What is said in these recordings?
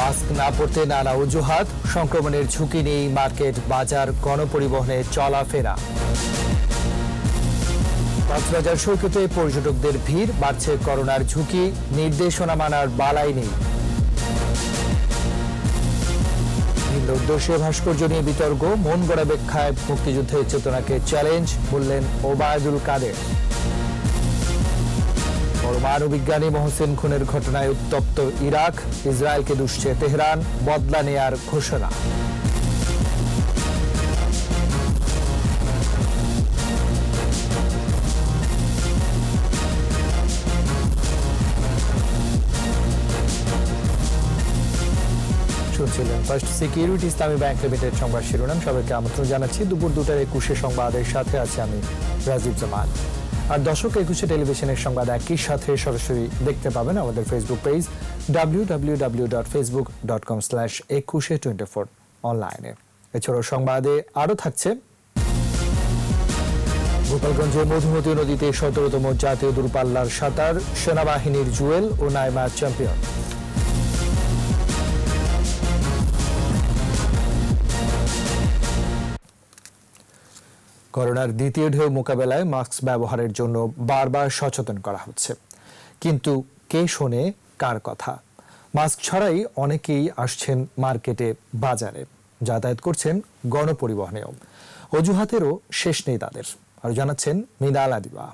Mask না পরতে নানা অজুহাত, সংক্রমণের ঝুঁকি নেই মার্কেট, বাজার, গণপরিবহনে চলাফেরা। কক্সবাজার সৈকতে পর্যটকদের ভিড়, বাড়ছে করোনার ঝুঁকি, নির্দেশনা মানার বালাই নেই। ভিন্ন উদ্দেশ্যে ভাস্কর্য নিয়ে বিতর্ক, মন গড়া ব্যাখ্যায় মুক্তিযুদ্ধের চেতনাকে চ্যালেঞ্জ, বললেন ওবায়দুল কাদের। পরমাণু বিজ্ঞানী মহসিন খুনের ঘটনায় উত্তপ্ত ইরাক, ইসরায়েলকে দুষছে তেহরান, বদলা নেয়ার ঘোষণা। শুনছিলেন first security Islami bank limited সংবাদ শিরোনাম। সবাইকে আমন্ত্রণ জানাচ্ছি দুপুর 2টার 21 সংবাদের সাথে আছে আমি রাজীব জামান। আর দর্শক, একুশে টেলিভিশনের সংবাদ একই সাথে সরাসরি দেখতে পাবেন আমাদের ফেসবুক পেজ www.facebook.com/ekushe24 অনলাইনে। এছাড়াও সংবাদে আরও থাকছে গোপালগঞ্জের মধুমতি নদীতে 17তম জাতীয় দূরপাল্লার সাঁতার, সেনাবাহিনীর জুয়েল ও নাইমা চ্যাম্পিয়ন। করোনার দ্বিতীয় ঢেউ মোকাবেলায় মাস্ক ব্যবহারের জন্য বারবার সচেতন করা হচ্ছে, কিন্তু কে শোনে কার কথা? মাস্ক ছাড়াই অনেকেই আসছেন মার্কেটে, বাজারে, যাতায়াত করছেন গণপরিবহনেও। অজুহাতেরও শেষ নেই তাদের। আর জানাচ্ছেন মিনালা দিবা।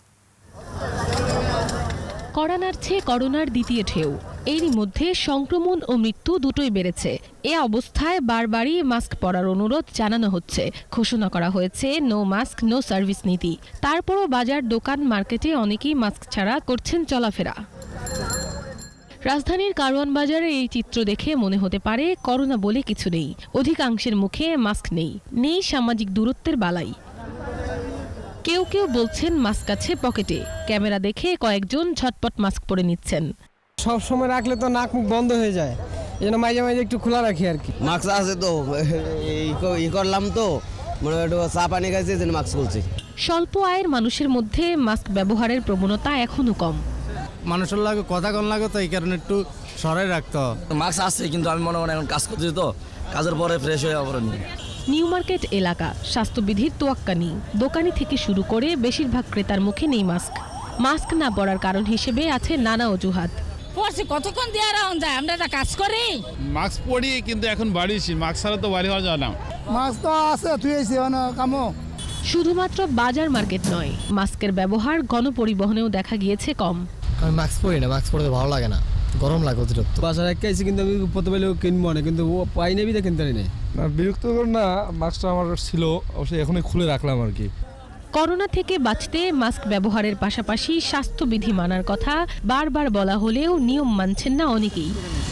কড়া নাড়ছে করোনার দ্বিতীয় ঢেউ। এরই মধ্যে সংক্রমণ ও মৃত্যু দুটোই বেড়েছে। এ অবস্থায় বারবারই মাস্ক পরার অনুরোধ জানানো হচ্ছে। ঘোষণা করা হয়েছে নো মাস্ক নো সার্ভিস নীতি। তারপরও বাজার, দোকান, মার্কেটে অনেকেই মাস্ক ছাড়া করছেন চলাফেরা। রাজধানীর কারওয়ান বাজারে এই চিত্র দেখে মনে হতে পারে করোনা বলে কিছু নেই। অধিকাংশের মুখে মাস্ক নেই, নেই সামাজিক দূরত্বের বালাই। কেউ কেউ বলছেন মাস্ক আছে পকেটে। ক্যামেরা দেখে কয়েকজন ঝটপট মাস্ক পরে নিচ্ছেন। সব সময় রাখলে তো নাক মুখ বন্ধ হয়ে যায়, এই জন্য মাঝে মাঝে একটু খোলা রাখি আর কি। মাস্ক আছে তো ই করলাম তো, মানে একটু চা পানি খাইছে যে মাস্ক খুলছি। স্বল্প আয়ের মানুষের মধ্যে মাস্ক ব্যবহারের প্রবণতা এখনো কম। মানুষের লাগে কথা কম লাগে, তো এই কারণে একটু সরাই রাখতে। মাস্ক আছে, কিন্তু আমি মনে এখন কাজ করতেছি, তো কাজের পরে ফ্রেশ হয়ে আবার নিউ মার্কেট এলাকা, স্বাস্থ্যবিধির তোয়াক্কা নেই। দোকানি থেকে শুরু করে বেশিরভাগ ক্রেতার মুখে নেই মাস্ক। মাস্ক না পরার কারণ হিসেবে আছে নানা অজুহাত। কতক্ষণ দিয়ে রাউন্ড যায়, আমরা একটা কাজ করি। মাস্ক পরি, কিন্তু এখন বাড়িছি, মাস্ক ছাড়া তো বাড়ি হওয়া যায় না। মাস্ক তো আছে, তুইছি কামো। শুধুমাত্র বাজার, মার্কেট নয়, মাস্কের ব্যবহার গণপরিবহনেও দেখা গিয়েছে কম। আমি মাস্ক পরি না, মাস্ক পরতে ভালো লাগে না, গরম লাগে অতিরিক্ত। বাজার এক খাইছি, কিন্তু আমি পড়তে পারলেও কিনবো না, কিন্তু ও পাই নেবি তা কিনতে না। বিরক্ত না, মাস্কটা আমার ছিল, অবশ্যই এখনই খুলে রাখলাম আর কি। করোনা থেকে বাঁচতে মাস্ক ব্যবহারের পাশাপাশি স্বাস্থ্যবিধি মানার কথা বারবার বলা হলেও নিয়ম মানছেন না অনেকেই।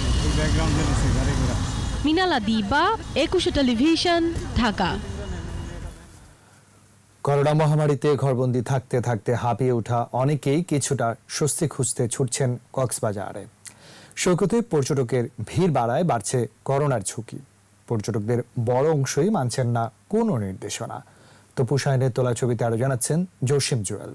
মিনালা দিবা, একুশে টেলিভিশন, ঢাকা। করোনা মহামারীতে ঘরবন্দি থাকতে থাকতে হাঁপিয়ে ওঠা অনেকেই কিছুটা স্বস্তি খুঁজতে ছুটছেন কক্সবাজারে। সৈকতে পর্যটকের ভিড় বাড়ায় বাড়ছে করোনার ঝুঁকি। পর্যটকদের বড় অংশই মানছেন না কোনো নির্দেশনা। তপু শাহিনের তোলা ছবিতে আরো জানাচ্ছেন জসিম জুয়েল।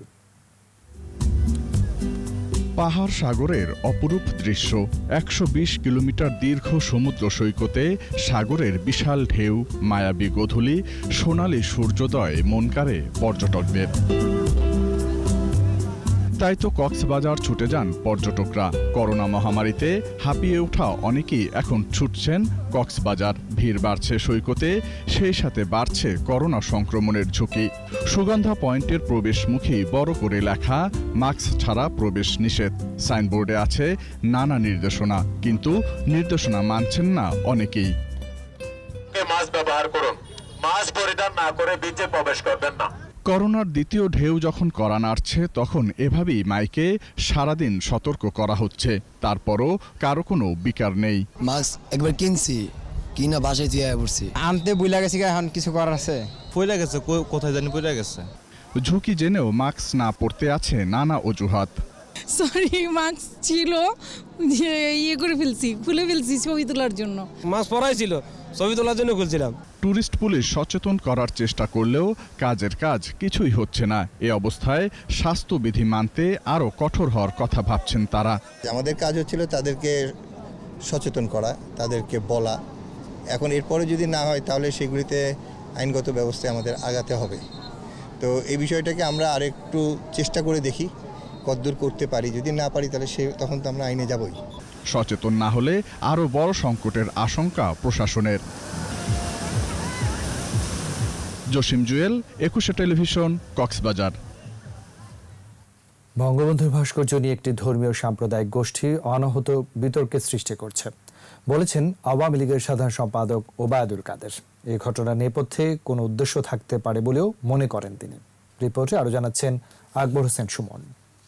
পাহাড় সাগরের অপরূপ দৃশ্য। 120 কিলোমিটার দীর্ঘ সমুদ্র সৈকতে সাগরের বিশাল ঢেউ, মায়াবী গোধূলি, সোনালী সূর্যোদয় মন কাড়ে পর্যটকদের। তাই তো কক্সবাজার ছুটে যান পর্যটকরা। করোনা মহামারীতে হাঁপিয়ে ওঠা অনেকেই এখন ছুটছেন কক্সবাজার। ভিড় বাড়ছে সৈকতে, সেই সাথে বাড়ছে করোনা সংক্রমণের ঝুঁকি। সুগন্ধা পয়েন্টের প্রবেশ মুখেই বড় করে লেখা মাস্ক ছাড়া প্রবেশ নিষেধ। সাইনবোর্ডে আছে নানা নির্দেশনা, কিন্তু নির্দেশনা মানছেন না অনেকেই। মাস্ক ব্যবহার করুন, মাস্ক পরিধান না করে বিচে প্রবেশ করবেন না। করোনার দ্বিতীয় ঢেউ যখন কড়া নাড়ছে, তখন এভাবেই মাইকে সারাদিন সতর্ক করা হচ্ছে। তারপরও কারো কোনো বিকার নেই। মাস্ক একবার কিনছি, কিনা বাসায় দিয়ে পড়ছি, আনতে বুইলা গেছি, এখন কিছু করার আছে? পড়ে গেছে, কোথায় জানি পড়ে গেছে। ঝুঁকি জেনেও মাস্ক না পরতে আছে নানা অজুহাত। সরি, মাস্ক ছিল, ইয়ে করে ফেলছি, খুলে ফেলছি ছবি তোলার জন্য। মাস্ক পরাই ছিল, ছবি তোলার জন্য খুলছিলাম। টুরিস্ট পুলিশ সচেতন করার চেষ্টা করলেও কাজের কাজ কিছুই হচ্ছে না। এ অবস্থায় স্বাস্থ্যবিধি মানতে আরও কঠোর হওয়ার কথা ভাবছেন তারা। আমাদের কাজ হচ্ছিল তাদেরকে সচেতন করা, তাদেরকে বলা। এখন এরপরে যদি না হয় তাহলে সেগুলিতে আইনগত ব্যবস্থায় আমাদের আগাতে হবে। তো এই বিষয়টাকে আমরা আরেকটু চেষ্টা করে দেখি কতদূর করতে পারি। যদি না পারি তাহলে তখন তো আমরা আইনে যাবই। সচেতন না হলে আরও বড় সংকটের আশঙ্কা প্রশাসনের। জসিম জুয়েল, একুশে টেলিভিশন, কক্সবাজার। বঙ্গবন্ধুর ভাস্কর্য নিয়ে একটি ধর্মীয় সাম্প্রদায়িক গোষ্ঠী অনাহত বিতর্কের সৃষ্টি করছে বলেছেন আওয়ামী লীগের সাধারণ সম্পাদক ওবায়দুল কাদের। এই ঘটনার নেপথ্যে কোনো উদ্দেশ্য থাকতে পারে বলেও মনে করেন তিনি। রিপোর্টে আরো জানাচ্ছেন আকবর হোসেন সুমন।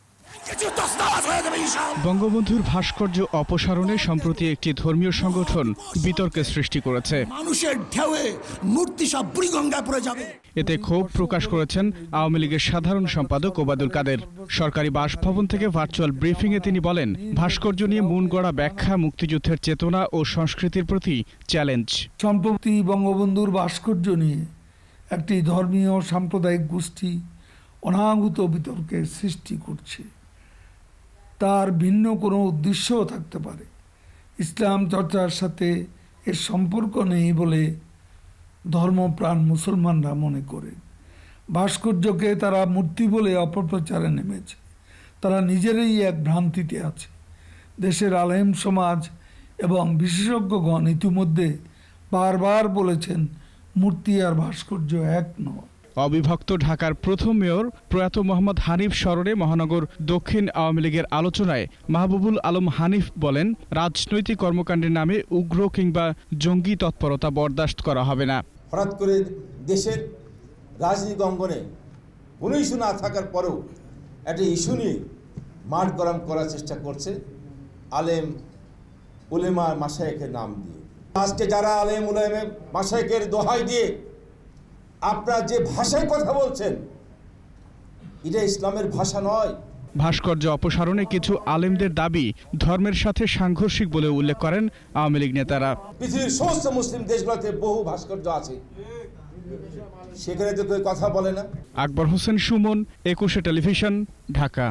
বঙ্গবন্ধুর ভাস্কর্য অপসারণে সম্প্রতি একটি ধর্মীয় সংগঠন বিতর্কের সৃষ্টি করেছে। মানুষের ঢেউয়ে মূর্তি সব বুড়িগঙ্গায় পড়ে যাবে। এতে ক্ষোভ প্রকাশ করেছেন আওয়ামী লীগের সাধারণ সম্পাদক ওবায়দুল কাদের। সরকারি বাসভবন থেকে ভার্চুয়াল ব্রিফিংয়ে তিনি বলেন, ভাস্কর্য নিয়ে মন গড়া ব্যাখ্যা মুক্তিযুদ্ধের চেতনা ও সংস্কৃতির প্রতি চ্যালেঞ্জ। সম্প্রতি বঙ্গবন্ধুর ভাস্কর্য নিয়ে একটি ধর্মীয় সাম্প্রদায়িক গোষ্ঠী অনাহূত বিতর্কের সৃষ্টি করছে। তার ভিন্ন কোনো উদ্দেশ্যও থাকতে পারে। ইসলাম চর্চার সাথে এর সম্পর্ক নেই বলে ধর্মপ্রাণ মুসলমানরা মনে করে। ভাস্কর্যকে তারা মূর্তি বলে অপপ্রচারে নেমেছে। তারা নিজেরাই এক ভ্রান্তিতে আছে। দেশের আলেম সমাজ এবং বিশেষজ্ঞগণ ইতিমধ্যে বারবার বলেছেন মূর্তি আর ভাস্কর্য এক নয়। অবিভক্ত ঢাকার প্রথম মেয়র প্রয়াত মোহাম্মদ হানিফ স্মরণে মহানগর দক্ষিণ আওয়ামী লীগের আলোচনায় মাহবুবুল আলম হানিফ বলেন, রাজনৈতিক কর্মকাণ্ডের নামে উগ্র কিংবা জঙ্গি তৎপরতা বরদাস্ত করা হবে না। হঠাৎ করে দেশের রাজনৈতিক অঙ্গনে কোনো ইস্যু না থাকার পরেও একটা ইস্যু নিয়ে মাঠ গরম করার চেষ্টা করছে আলেম উলেমা মাশায়েখের নাম দিয়ে। আজকে যারা আলেম উলেমা মাশায়েখের দোহাই দিয়ে আপনারা যে ভাষায় কথা বলছেন, এটা ইসলামের ভাষা নয়। ভাস্কর্য অপসারণে কিছু আলেমদের দাবি ধর্মের সাথে সাংঘর্ষিক বলে উল্লেখ করেন আওয়ামী লীগ নেতারা। পৃথিবীর সমস্ত মুসলিম দেশগুলোতে বহু ভাস্কর্য আছে, সেখানে তো কেউ কথা বলে না। আকবর হোসেন সুমন, একুশে টেলিভিশন, ঢাকা।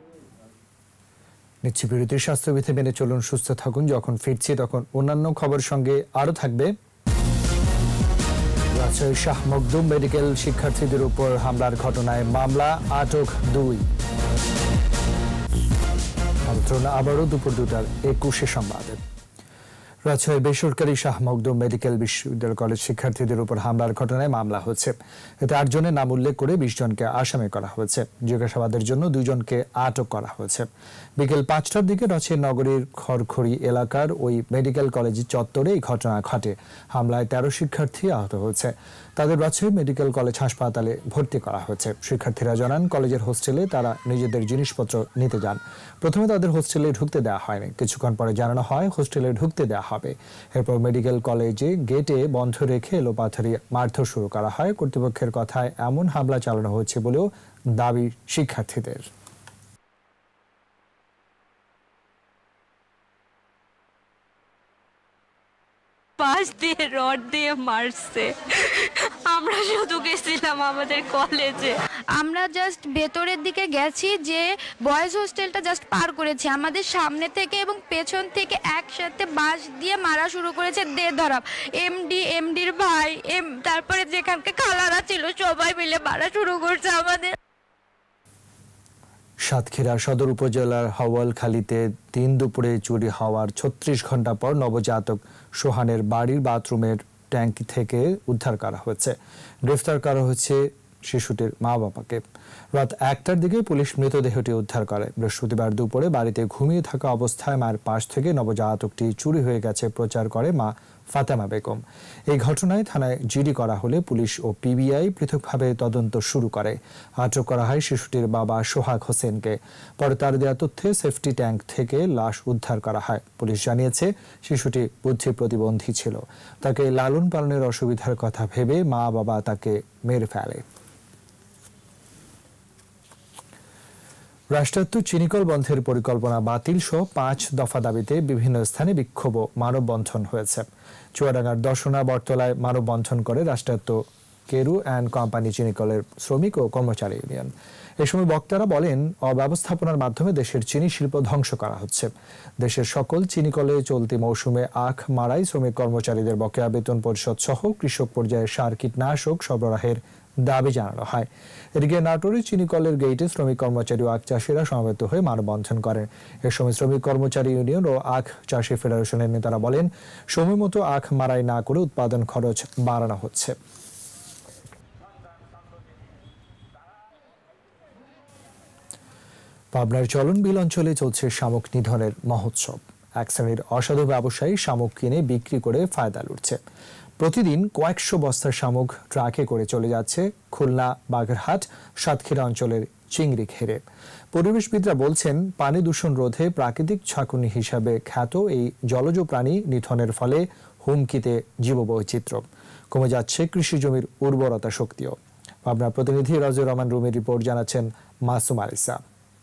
নিচ্ছি বিরতির। স্বাস্থ্যবিধি মেনে চলুন, সুস্থ থাকুন। যখন ফিরছি তখন অন্যান্য খবর সঙ্গে আরো থাকবে। রাজশাহী শাহ মখদুম মেডিকেল শিক্ষার্থীদের উপর হামলার ঘটনায় মামলা, আটক 2। আমন্ত্রণ আবারও দুপুর 2টার 21 সংবাদে। রাজশাহীর বেসরকারি শাহ মখদুম মেডিকেল বিশ্ববিদ্যালয় কলেজ শিক্ষার্থীদের উপর হামলার ঘটনায় মামলা হচ্ছে। এতে 8 জনের নাম উল্লেখ করে 20 জনকে আসামি করা হয়েছে। জিজ্ঞাসাবাদের জন্য 2 জনকে আটক করা হয়েছে। বিকেল 5টার দিকে রাজশাহী নগরীর খড়খড়ি এলাকার ওই মেডিকেল কলেজ চত্বরে এই ঘটনা ঘটে। হামলায় 13 শিক্ষার্থী আহত হয়েছে। তাদের রাজশাহী মেডিকেল কলেজ হাসপাতালে ভর্তি করা হয়েছে। শিক্ষার্থীরা জানান, কলেজের হোস্টেলে তারা নিজেদের জিনিসপত্র নিতে যান। প্রথমে তাদের হোস্টেলে ঢুকতে দেওয়া হয়নি। কিছুক্ষণ পরে জানানো হয় হোস্টেলে ঢুকতে দেওয়া হবে। এরপর মেডিকেল কলেজে গেটে বন্ধ রেখে এলোপাথারি মারধর শুরু করা হয়। কর্তৃপক্ষের কথায় এমন হামলা চালানো হয়েছে বলেও দাবি শিক্ষার্থীদের। পাশ দিয়ে রড দিয়ে মারছে। আমরা শুধু গেছিলাম আমাদের কলেজে, আমরা জাস্ট ভেতরের দিকে গেছি, যে বয়েজ হোস্টেলটা জাস্ট পার করেছি। আমাদের সামনে থেকে এবং পেছন থেকে একসাথে বাঁশ দিয়ে মারা শুরু করেছে, দে ধরাপ। এমডির ভাই, তারপরে যেখানকে খালারা ছিল সবাই মিলে মারা শুরু করছে আমাদের। সাতক্ষীরা সদর উপজেলার হাওয়ালখালীতে দিন দুপুরে চুরি হওয়ার 36 ঘন্টা পর নবজাতক সোহানের বাড়ির বাথরুমের ট্যাঙ্ক থেকে উদ্ধার করা হয়েছে। গ্রেফতার করা হয়েছে শিশুটির মা বাবাকে। রাত 1টার দিকে পুলিশ মৃতদেহটি উদ্ধার করে। বৃহস্পতিবার দুপুরে বাড়িতে ঘুমিয়ে থাকা অবস্থায় মায়ের পাশ থেকে নবজাতকটি চুরি হয়ে গেছে প্রচার করে মা ফাতেমা বেগম। এই ঘটনায় থানায় জিডি করা হলে পুলিশ ও পিবিআই পৃথকভাবে তদন্ত শুরু করে। আটক করা হয় শিশুটির বাবা সোহাগ হোসেনকে। পরে তার দেওয়া তথ্যে সেফটি ট্যাঙ্ক থেকে লাশ উদ্ধার করা হয়। পুলিশ জানিয়েছে শিশুটি বুদ্ধি প্রতিবন্ধী ছিল। তাকে লালন পালনের অসুবিধার কথা ভেবে মা বাবা তাকে মেরে ফেলে। রাষ্ট্রায়ত্ত চিনিকল বন্ধের পরিকল্পনা বাতিল সহ 5 দফা দাবিতে বিভিন্ন স্থানে বিক্ষোভ ও মানববন্ধন হয়েছে। চুয়াডাঙ্গার দর্শনা বটতলায় মানববন্ধন করে রাষ্ট্রায়ত্ত কেরু অ্যান্ড কোম্পানি চিনিকলের শ্রমিক ও কর্মচারী ইউনিয়ন। এ সময় বক্তারা বলেন, অব্যবস্থাপনার মাধ্যমে দেশের চিনি শিল্প ধ্বংস করা হচ্ছে। দেশের সকল চিনিকলে চলতি মৌসুমে আখ মারাই শ্রমিক কর্মচারীদের বকেয়া বেতন পরিশোধ সহ কৃষক পর্যায়ে সার কীটনাশক সরবরাহের দাবি জানানো হয়। এদিকে নাটোরে চিনিকলের গেইটে শ্রমিক কর্মচারী ও আখ চাষিরা সমবেত হয়ে মানববন্ধন করেন। এ সময় শ্রমিক কর্মচারী ইউনিয়ন ও আখ চাষী ফেডারেশনের নেতারা বলেন, সময় মতো আখ মারাই না করে উৎপাদন খরচ বাড়ানো হচ্ছে। পাবনার চলনবিল অঞ্চলে চলছে শামুক নিধনের মহোৎসব। এক শ্রেণীর অসাধু ব্যবসায়ী শামুক কিনে বিক্রি করে ফায়দা লুটছে। প্রতিদিন কয়েকশো বস্তা শামুক ট্রাকে করে চলে যাচ্ছে খুলনা, বাগেরহাট, সাতক্ষীরা অঞ্চলের চিংড়ি ঘেরে। পরিবেশবিদরা বলছেন, পানি দূষণ রোধে প্রাকৃতিক ছাঁকুনি হিসাবে খ্যাত এই জলজ প্রাণী নিধনের ফলে হুমকিতে জীববৈচিত্র্য, কমে যাচ্ছে কৃষি জমির উর্বরতা শক্তিও। পাবনার প্রতিনিধি রাজুর রহমান রুমির রিপোর্ট, জানাচ্ছেন মাসুম আলিসা।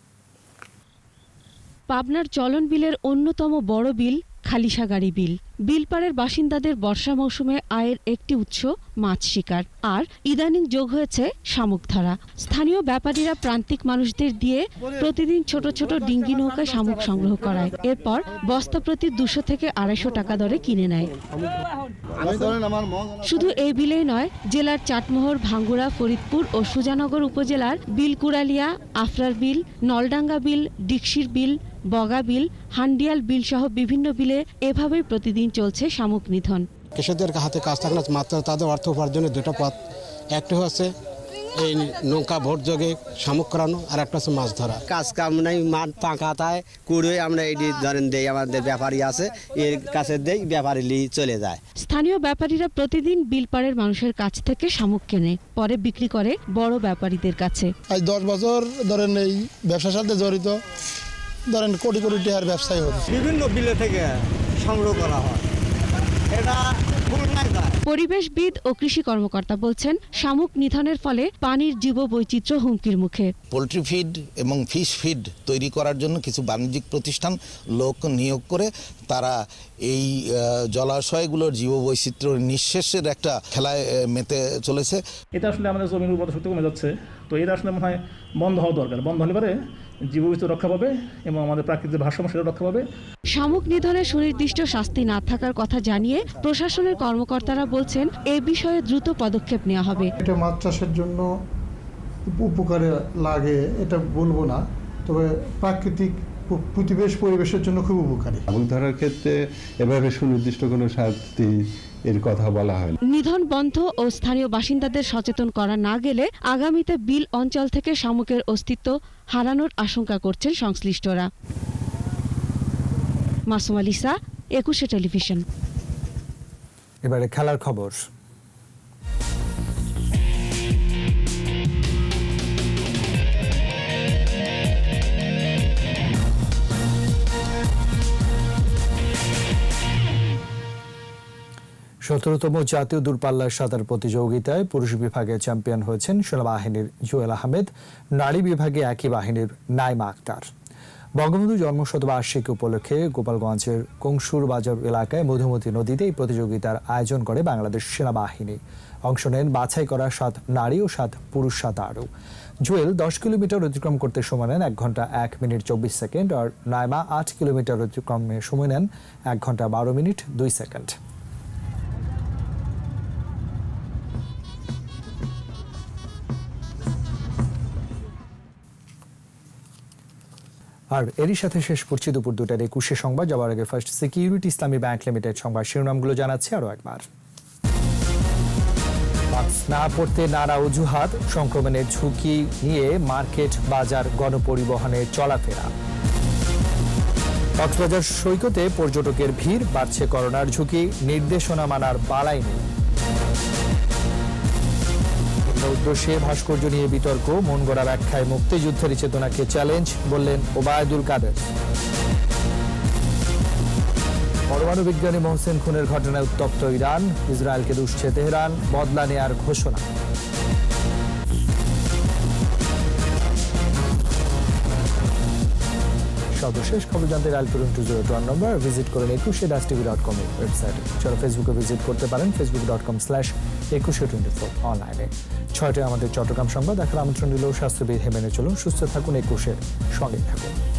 পাবনার চলন বিলের অন্যতম বড় বিল খালিশাগাড়ি বিল। বিলপাড়ের বাসিন্দাদের বর্ষা মৌসুমে আয়ের একটি উৎস মাছ শিকার, আর ইদানিং যোগ হয়েছে শামুক ধরা। স্থানীয় ব্যাপারীরা প্রান্তিক মানুষদের দিয়ে প্রতিদিন ছোট ছোট ডিঙ্গি নৌকায় শামুক সংগ্রহ করায়। এরপর বস্তা প্রতি 200 থেকে 250 টাকা দরে কিনে নেয়। শুধু এই বিলেই নয়, জেলার চাটমোহর, ভাঙ্গুড়া, ফরিদপুর ও সুজানগর উপজেলার বিলকুড়ালিয়া, আফরার বিল, নলডাঙ্গা বিল, ডিকশির বিল, বগা বিল, হান্ডিয়াল বিল সহ বিভিন্ন বিলে এভাবেই প্রতিদিন চলছে শামুক নিধন। কৃষকদের হাতে কাজ থাকলে মাত্র তাদের অর্থ উপার্জনের দুটো পথ, একটি হচ্ছে এই নৌকা ভোট যোগে শামুক করানো, আর একটা হচ্ছে মাছ ধরা। কাজ কাম নাই, মাঠ ফাঁকা থাকে, কুড়ে আমরা এটি ধরেন দেই, আমাদের ব্যাপারী আছে এর কাছে দেই, ব্যাপারী নিয়ে চলে যায়। স্থানীয় ব্যাপারীরা প্রতিদিন বিলপাড়ের মানুষের কাছ থেকে শামুক কেনে, পরে বিক্রি করে বড় ব্যাপারীদের কাছে। আজ 10 বছর ধরেন এই ব্যবসার সাথে জড়িত, ধরেন কোটি কোটি টাকার ব্যবসায়ী হচ্ছে। বিভিন্ন বিলে থেকে সংগ্রহ করা হয়, এটা পরিবেশবিদ ও কৃষি কর্মকর্তা বলছেন, শামুক নিধনের ফলে পানির জীববৈচিত্র্য হুমকির মুখে। পোলট্রি ফিড এবং ফিশ ফিড তৈরি করার জন্য কিছু বাণিজ্যিক প্রতিষ্ঠান লোক নিয়োগ করে তারা এই জলাশয়গুলোর জীববৈচিত্র্য নিঃশেষের একটা খেলায় মেতে চলেছে। এটা আসলে আমাদের জমির উর্বরতা শক্তি কমে যাচ্ছে, তো এটা আসলে মনে হয় বন্ধ হওয়া দরকার। বন্ধ হলে পরে জীববৈচিত্র্য রক্ষা পাবে এবং আমাদের প্রাকৃতিক ভারসাম্য সেটা রক্ষা পাবে। শামুক নিধনের সুনির্দিষ্ট শাস্তি না থাকার কথা জানিয়ে প্রশাসনের কর্মকর্তারা বলছেন, এই বিষয়ে দ্রুত পদক্ষেপ নেওয়া হবে। এটা মাছ চাষের জন্য উপকারে লাগে এটা বলবো না, তবে প্রাকৃতিক পরিবেশের জন্য খুব উপকারী। শামুক ধরার ক্ষেত্রে এভাবে সুনির্দিষ্ট কোনো শাস্তি এর কথা বলা হয়। নিধন বন্ধ ও স্থানীয় বাসিন্দাদের সচেতন করা না গেলে আগামীতে বিল অঞ্চল থেকে শামুকের অস্তিত্ব হারানোর আশঙ্কা করছেন সংশ্লিষ্টরা। মাসুম আলিসা, একুশে টেলিভিশন। এবারে খেলার খবর। সতেরোতম জাতীয় দূরপাল্লার সাঁতার প্রতিযোগিতায় পুরুষ বিভাগে চ্যাম্পিয়ন হয়েছেন সেনাবাহিনীর জুয়েল আহমেদ, নারী বিভাগে একই বাহিনীর নাইমা আক্তার। বঙ্গবন্ধু জন্মশতবার্ষিকী উপলক্ষে গোপালগঞ্জের কংসুর বাজার এলাকায় মধুমতি নদীতে এই প্রতিযোগিতার আয়োজন করে বাংলাদেশ সেনাবাহিনী। অংশ নেন বাছাই করা 7 নারী ও 7 পুরুষ সাঁতারু। জুয়েল 10 কিলোমিটার অতিক্রম করতে সময় নেন 1 ঘন্টা 1 মিনিট 24 সেকেন্ড, আর নাইমা 8 কিলোমিটার অতিক্রমে সময় নেন 1 ঘন্টা 12 মিনিট 2 সেকেন্ড। আর এরই সাথে শেষ করছি দুপুর 2টার একুশে সংবাদ। যাওয়ার আগে first security Islami bank limited সংবাদ শিরোনামগুলো জানাচ্ছি আরো একবার। মাস্ক না পড়তে নানা অজুহাত, সংক্রমণের ঝুঁকি নিয়ে মার্কেট, বাজার, গণপরিবহনে চলাফেরা। কক্সবাজার সৈকতে পর্যটকের ভিড়, বাড়ছে করোনার ঝুঁকি, নির্দেশনা মানার বালাই নেই। উদ্দেশ্যে ভাস্কর্য নিয়ে বিতর্ক, মন গড়া ব্যাখ্যায় মুক্তিযুদ্ধের চেতনাকে চ্যালেঞ্জ, বললেন ওবায়দুল কাদের। পরমাণু বিজ্ঞানী মোহসেন খুনের ঘটনায় উত্তপ্ত ইরান, ইসরায়েলকে দুষছে তেহরান, বদলা নেয়ার ঘোষণা। সর্বশেষ খবর জানতে ডায়াল করুন 2021 নম্বর, ভিজিট করুন ekushey-tv.com ওয়েবসাইটে। যারা ফেসবুকে ভিজিট করতে পারেন facebook.com/Ekushey24 অনলাইনে। 6টায় আমাদের চট্টগ্রাম সংবাদ দেখার আমন্ত্রণ দিল স্বাস্থ্যবিধি মেনে চলুন, সুস্থ থাকুন, একুশের সঙ্গে থাকুন।